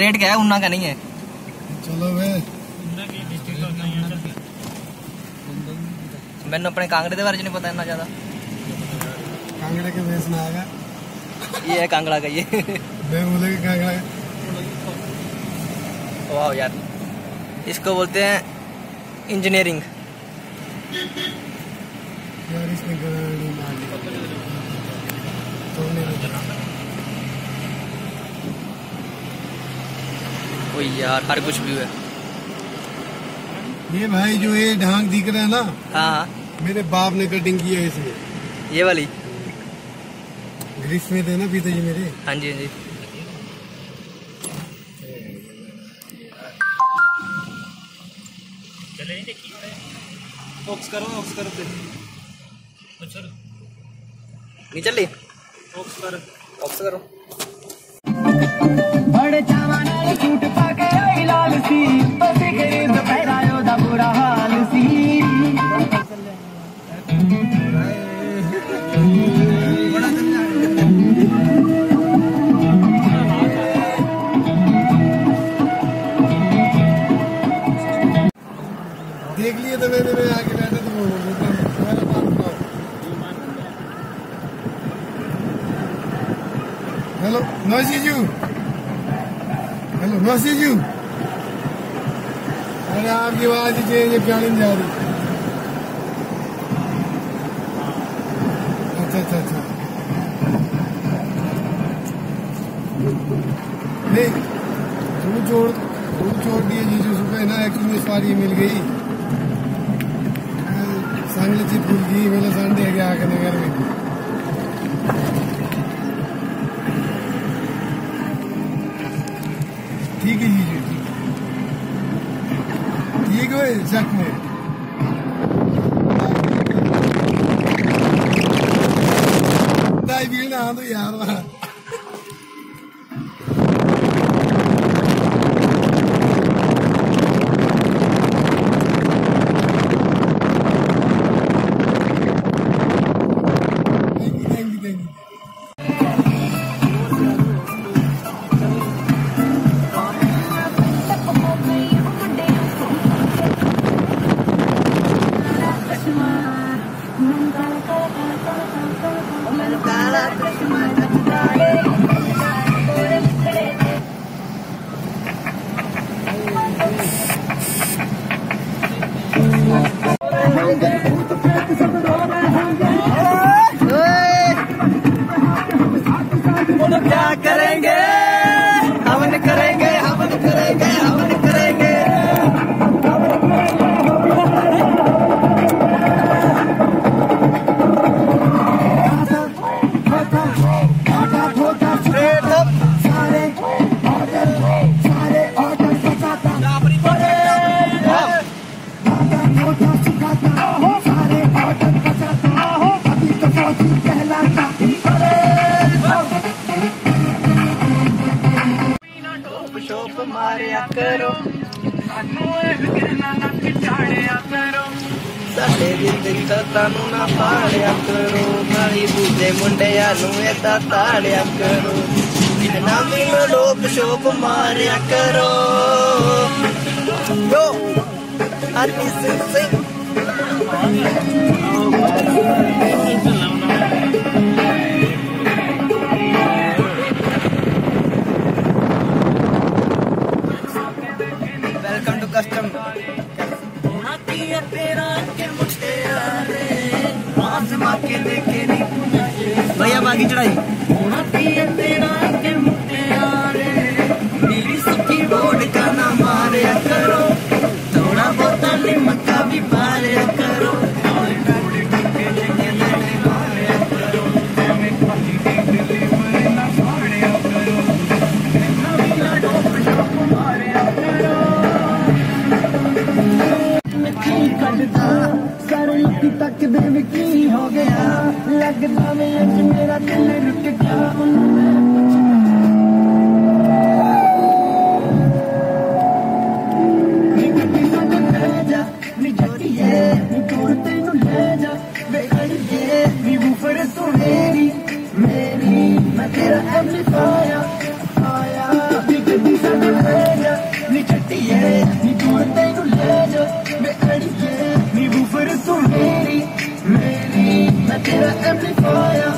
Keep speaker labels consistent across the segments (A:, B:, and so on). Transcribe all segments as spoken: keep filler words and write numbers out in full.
A: Rate क्या है? उन्ना का नहीं है।
B: चलो वे
A: मैंने अपने कांगड़े के बारे में नहीं पता इतना ज्यादा।
B: कांगड़े के बेचना आएगा।
A: ये है कांगड़ा का, ये
B: बोले कांगड़ा।
A: वाह यार, इसको बोलते हैं इंजीनियरिंग।
B: यार इसने गाड़ी मार दी।
A: ओ यार हर कुछ भी है।
B: ये भाई जो ये ढांग दिख रहा है ना,
A: हाँ
B: मेरे बाप ने कटिंग की है इसमें।
A: ये वाली
B: ग्रीस में थे ना पिताजी मेरे।
A: हाँ जी हाँ जी।
B: ऑक्स करो ऑक्स करो
A: नहीं चल रही।
B: ऑक्स करो
A: ऑक्स करो।
C: बड़े चावा नाल सूट पाके आई लाल सी, पसी खरीद पहरायो दा बुरा हाल सी।
B: देख लिए तो मैंने मैं आगे बैठा तो वो मेरा बात सुनाओ। हेलो नौसी जी, हेलो नौसी जी। अरे आपकी आवाज ही चेंज क्या नहीं जा रही। अच्छा अच्छा अच्छा नहीं तू छोड़ तू छोड़ दिए जीजू सुबह ना एक्चुअली इस बार ये मिल गई संगला चितकुल की मेरे संडे है क्या करने घर में। ठीक है जीजू ठीक है शक में दाई भी ना तो यार वहाँ
A: क्या करेंगे हवन करेंगे हवन करेंगे हवन करेंगे। सारे सारे ऑर्डर सजाता सारे ऑर्डर बजाता अभी तो फौजी कहलाता। शोप मारिया करो साडे दिल तानू ना पाड़िया करो, नाली दूजे मुंडिया नू एदा ताड़िया करो। ना मिलो लोग शोप मारिया करो। Yo Honey Singh Singh welcome to custom. भैया बाकी चढ़ाई मेरी सुखी बोर्ड का ना मारिया करो, थोड़ा बहुत लिमका भी मारिया करो। तक देव की हो गया लगता में मेरा दिल रुक गया। मेरी मैं तेरा एम्पलीफायर आया
C: मैं तेरा एम्पलीफायर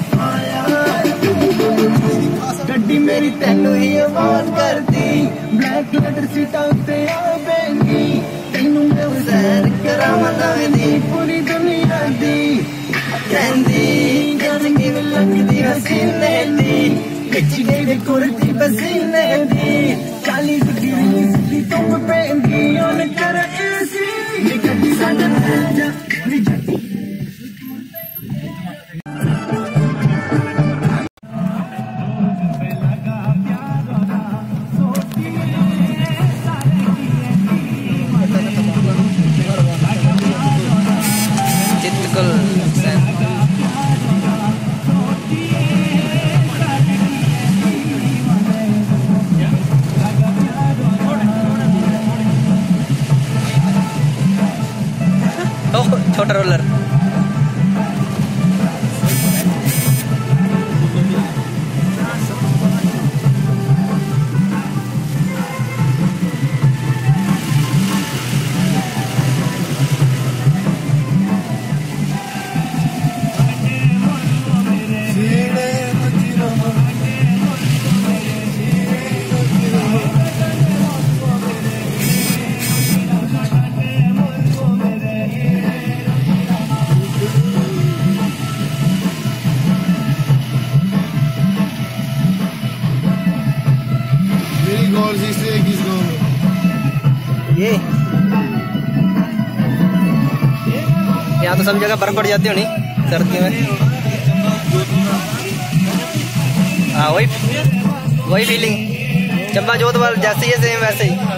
C: गड्डी मेरी तेनू ही आवाज करदी ब्लैक लेटर सीटा उत्ते आ बैठी तेनू मैं सैर करावां नवें दी पूरी दुनिया दी कहंदी गल किवें लगदी हसीने दी खिच गई कुर्ती पसीने दी चालीस डिग्री दी धुप्प पैंदी ओन कर एसी गड्डी साडा जा नी जट्टी
A: चित्कुल छोटा रोलर ये यहाँ तो सब जगह बर्फ पड़ जाती होनी सर्दियों में। हाँ वही वही फीलिंग चंबा जोधवाल जैसी है सेम वैसे ही।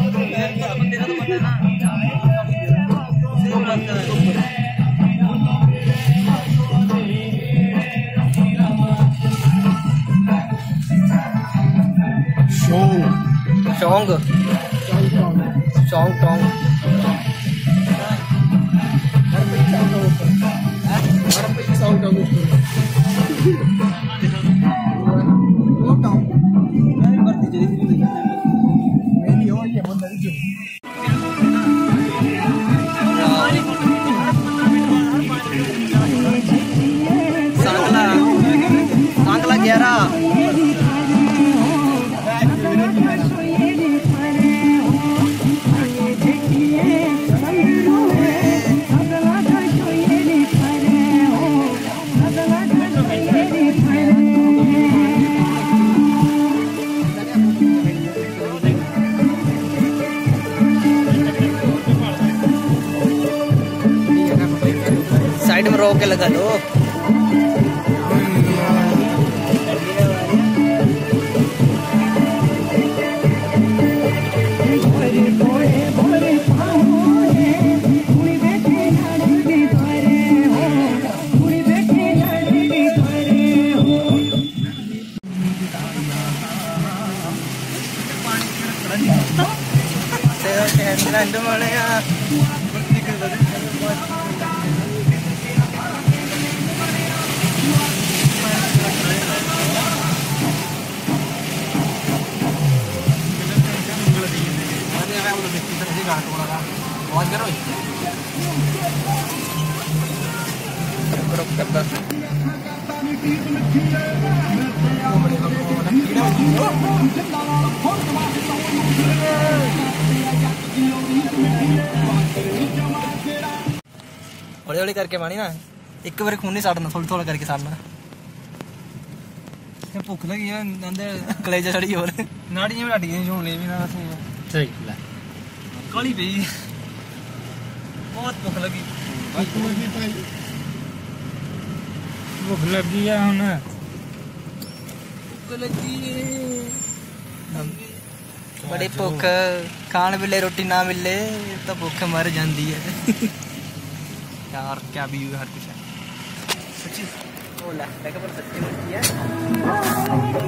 A: शोंग शोंग टोंग सांगला सांगला ग्यारह साइड में रोक के लगा लो। हौली हौली करके पानी ना एक बार खून नहीं साड़ना, थोड़ा थोड़ा करके साड़ना। भुख लगी है कलेजा सड़ी और नाड़ियां भी हट गई झोले भी ना सही काली पी बहुत भुख लगी भुख लगी है हुन भुख लगी बड़ी भुख खान मिले रोटी ना मिले तो भुख मर जाती है यार। क्या भी हर कुछ है सच्ची वो लगता है पर सच्ची होती है।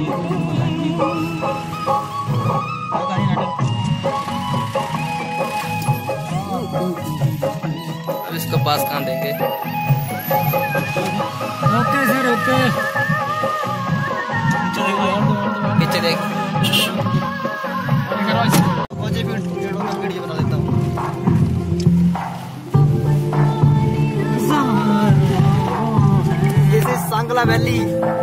A: अब इसको पास कहाँ देंगे?
B: Okay sir okay.
A: पीछे देख।
C: वीडियो बना लेता हूँ। This is Sangla Valley.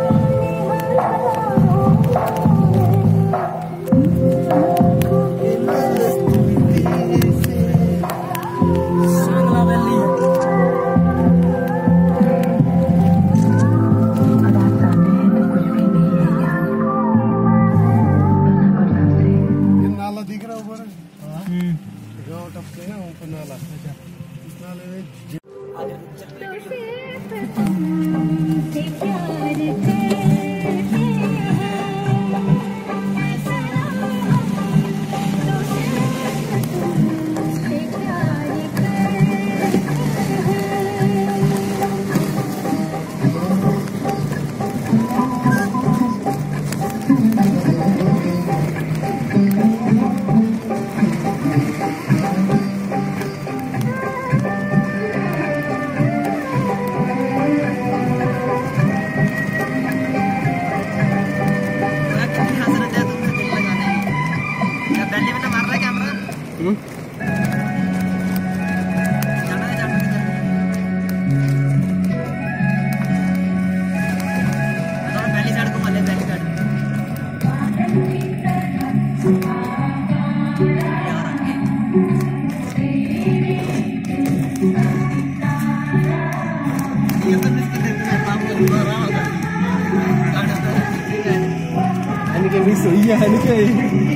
B: Iya, ini kayak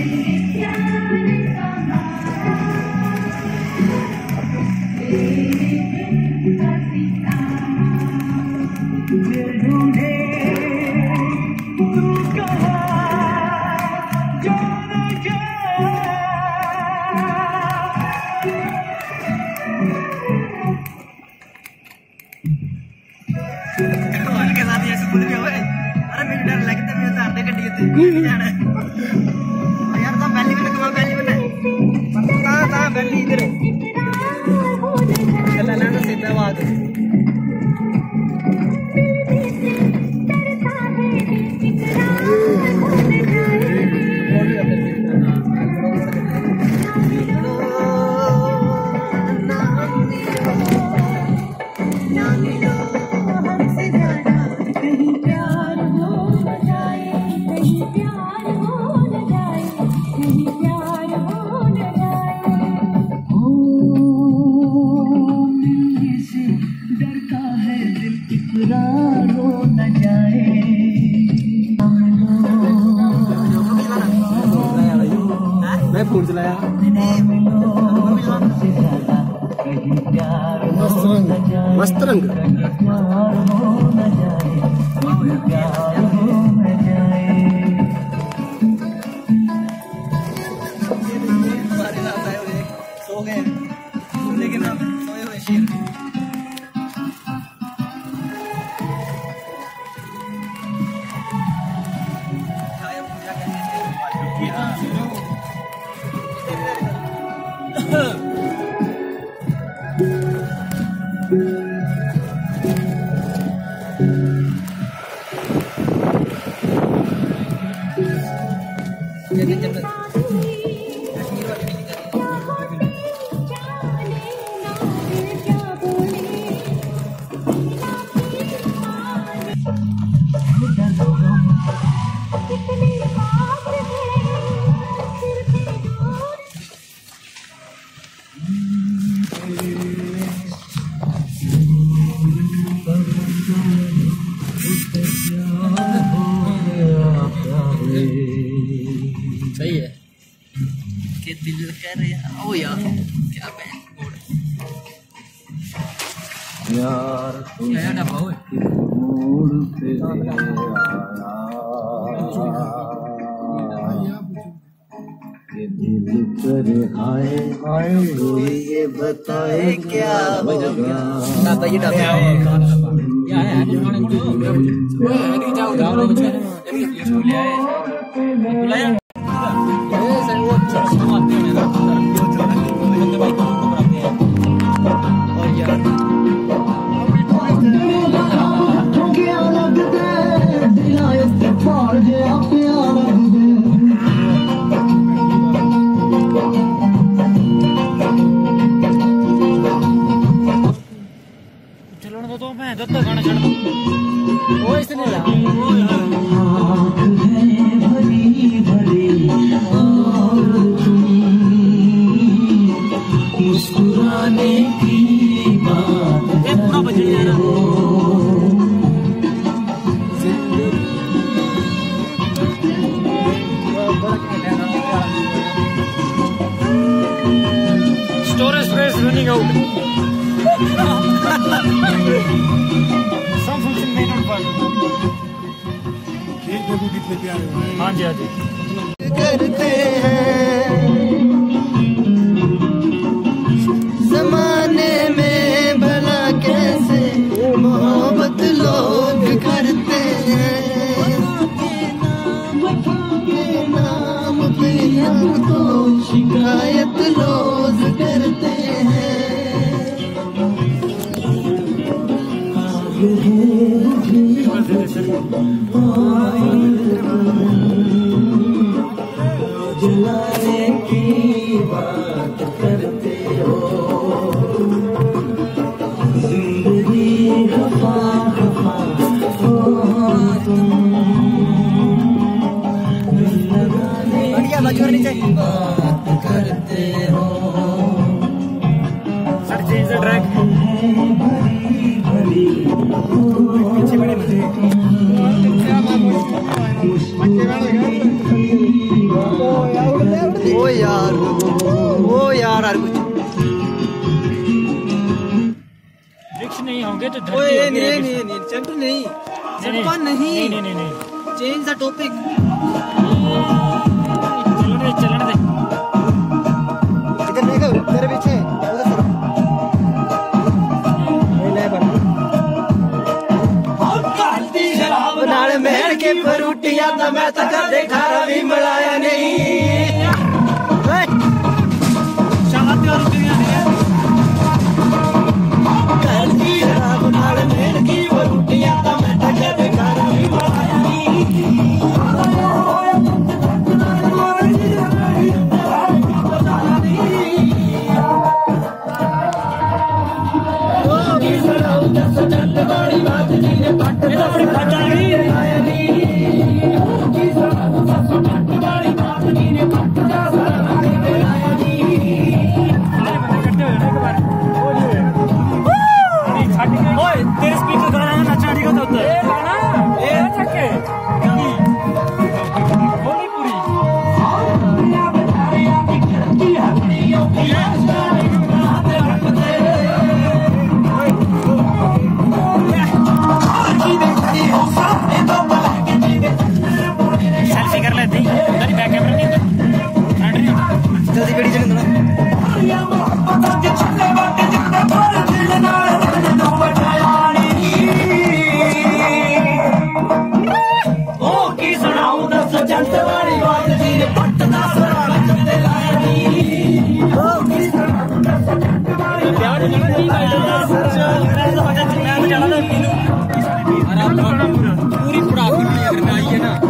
B: phone चलाया मस्त रंग
C: सो गए लेकिन सोए हुए शेर सही है कि दिल कह रहे हैं ओ यार क्या बैंड यार क्या ना भाव मूड पे ये दिल करे हाय हाय कोई ये बताए क्या होगा ना तो ये डर क्या है खाने को नहीं जाओ गाँव में मुस्कुराने की बात
D: Storage space running out. Some function may not work.
B: खेत देखो कितने प्यारे हो रहे हैं।
D: हाँ जी हाँ जी।
C: करते हैं जमाने में भला कैसे मोहब्बत लोग करते हैं के नाम पे हमको शिकायत रोज करते हैं जलाने की बात करते हो जिंदगी खफा खफा हो तुम लगाने की बात करते हो
D: Sir, change the track.
C: भरी
A: पीछे बड़े मजे ओ यार ओ यार यार कुछ
D: वृक्ष नहीं होंगे तो धरती
A: ओए
D: होगी
A: नहीं
D: रेगिस्तान।
A: नहीं नहीं चंपू नहीं
D: नहीं,
A: चंपा नहीं
D: नहीं नहीं नहीं नहीं
A: चेंज द टॉपिक
D: चलन दे चलन दे
A: इधर देखो तेरे पीछे उधर सर ले बन
C: नाल महल के फरूटिया तो मैं तो कदे खारा भी मिलाया नहीं
D: शादी और दुनिया ने
C: कल की शराब नाल महल की फरूटिया तो मैं तो कदे खारा भी मिलाया नहीं ओ की शराब दस जट बड़ी बात जी ने पट
D: ये तो बड़ी बात आ गई ओए तेरे स्पीकर गाना है नचा दी का तो होता है ए गाना ए चक्के बोली पूरी सेल्फी कर लेते हैं तेरी बैक कैमरा नहीं होता फ्रंट नहीं होता
A: जल्दी गड़ी चल ना पूरी पड़ाकी में अगर ना आई है ना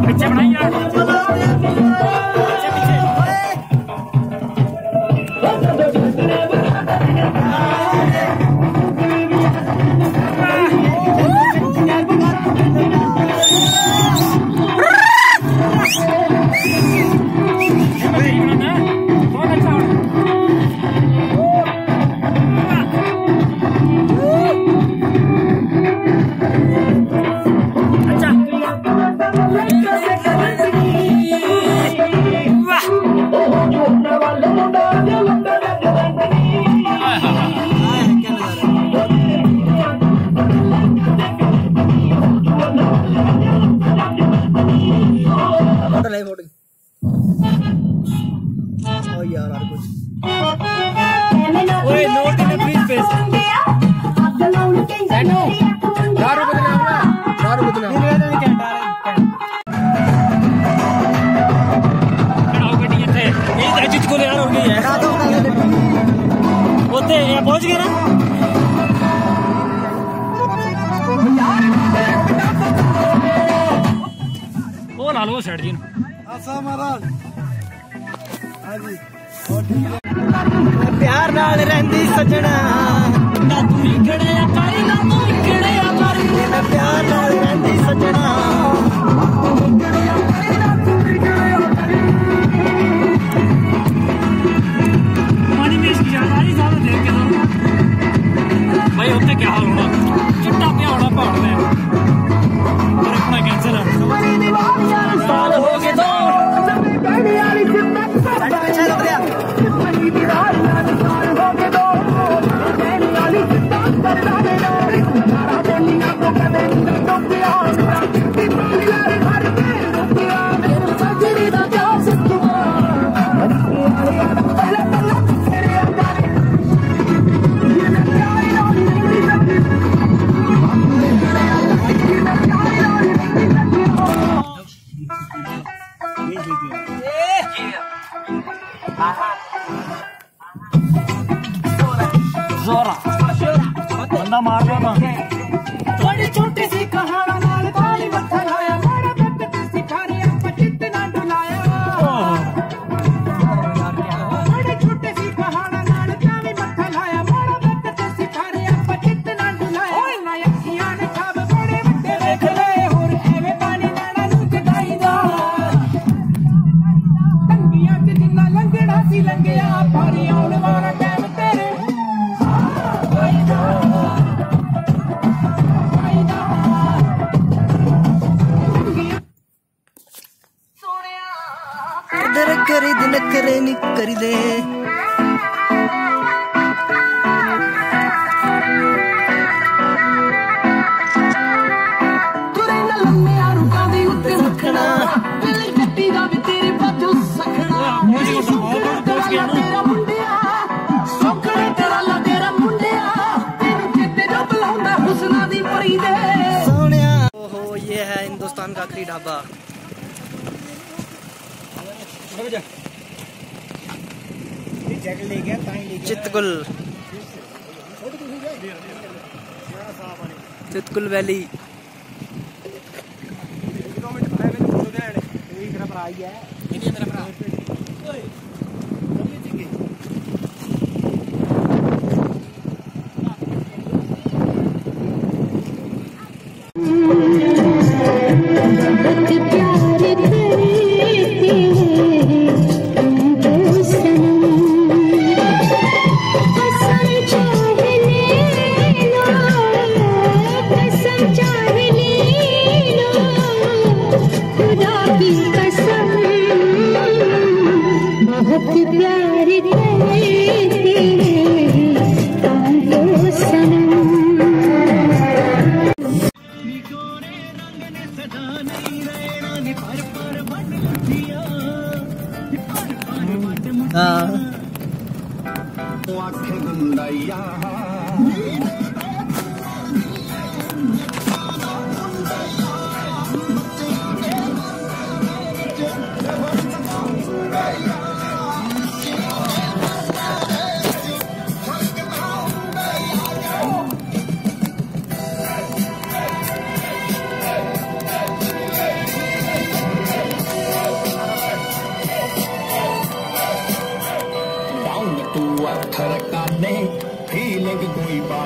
D: पीछे बनाइए चितकुल यार हो गई है होते पहुंच गए ना वो ला लो सेठ जी
B: महाराज
A: प्यार नाल रहंदी सजना ना तू इकड़े पारी ना तू इकड़े पारी मैं प्यार नाल रहंदी सजना
D: पानी में इसकी जानकारी साथ देख के दो भाई होते क्या हाल होना चिट्टा पे होना पहाड़ में और अपना कैंसर है
A: साल हो गए तो अच्छा लग रहा
D: जोरा बंदा मार दो ना
C: बड़ी छोटी सी कहानी नाल ताली मत्था लाया बड़ा बेट सिखारी अपना कितना डुलाया बड़ी छोटी सी कहानी नाल ताली मत्था लाया बड़ा बेट सिखारी अपना कितना डुलाया ओए ना अखियां ने खाब बड़े बड़े देख ले और एवे पानी नाना नु जगाईदा तंगियां च जिन्ना लंगड़ा सी लंगिया पारी आउण वाला टाइम तेरे इधर करी दिन करे नी करी दे तुरे न लम्मे आरुका दी उत्ते सखना दिल कट्टी दा भी तेरे पाछो सखना
D: मुझे तो बहुत दूर पहुंच गया ना
C: तेरा मुंडिया सोखड़े तेरा ला तेरा मुंडिया तेरे चेते जो बुलाਉਂਦਾ हुस्ना दी परी दे
A: सोनिया ओहो ये है हिंदुस्तान का आखिरी ढाबा चितकुल चितकुल वैली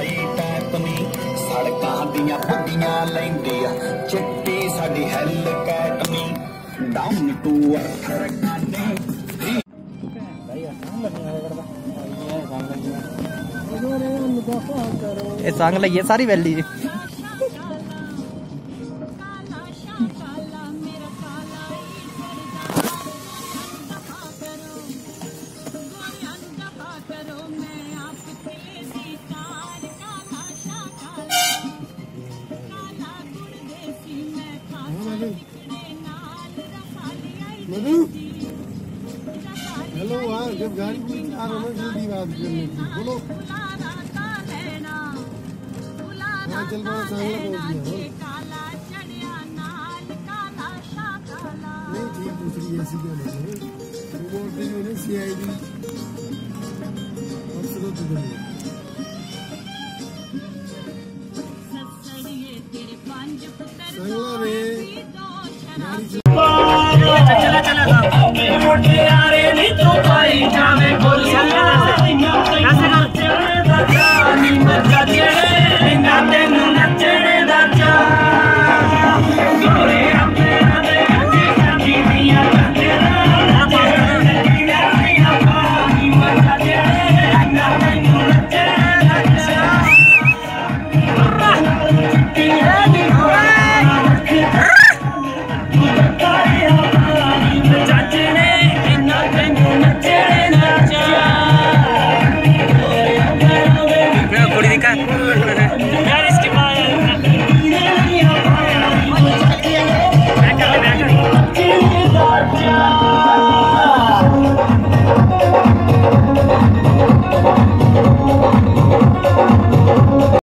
C: भाई टैप नी सड़कां दियां बुद्धियां लैंदी आ चिट्टी साडी हैल कैट नी डाउन टू अर्थ रखाने
A: ये सांगला ये सारी वैली
B: हेलो हाँ जब गाड़ी पूरी आ रहा है जल्दी बात करने की बोलो हाँ चल रहा सांगला पहुंच गया नहीं ठीक दूसरी ऐसी क्या नहीं वो बोलते जो है सी आई डी अफसरों तो नहीं सांगला में गाड़ी
D: चला चला चला